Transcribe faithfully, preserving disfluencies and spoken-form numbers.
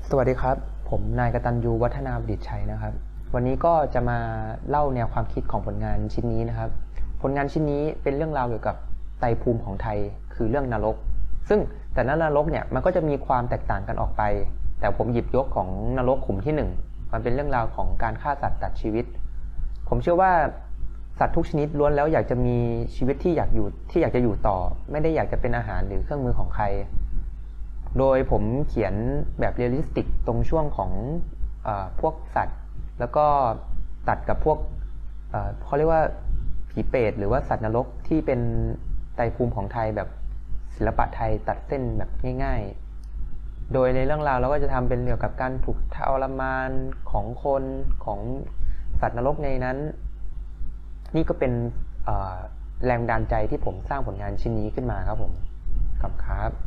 สวัสดีครับผมนายกตัญญูวัฒนาประดิษฐ์ชัยนะครับวันนี้ก็จะมาเล่าแนวความคิดของผลงานชิ้นนี้นะครับผลงานชิ้นนี้เป็นเรื่องราวเกี่ยวกับไตรภูมิของไทยคือเรื่องนรกซึ่งแต่ละนรกเนี่ยมันก็จะมีความแตกต่างกันออกไปแต่ผมหยิบยกของนรกขุมที่หนึ่งมันเป็นเรื่องราวของการฆ่าสัตว์ตัดชีวิตผมเชื่อว่าสัตว์ทุกชนิดล้วนแล้วอยากจะมีชีวิตที่อยากอยู่ที่อยากจะอยู่ต่อไม่ได้อยากจะเป็นอาหารหรือเครื่องมือของใครโดยผมเขียนแบบเรียลลิสติกตรงช่วงของเอ่อพวกสัตว์แล้วก็ตัดกับพวกเอ่อเขาเรียกว่าผีเปรตหรือว่าสัตว์นรกที่เป็นไตรภูมิของไทยแบบศิลปะไทยตัดเส้นแบบง่ายๆโดยในเรื่องราวเราก็จะทำเป็นเกี่ยวกับการถูกทรมานของคนของสัตว์นรกในนั้นนี่ก็เป็นแรงบันดาลใจที่ผมสร้างผลงานชิ้นนี้ขึ้นมาครับผมขอบคุณครับ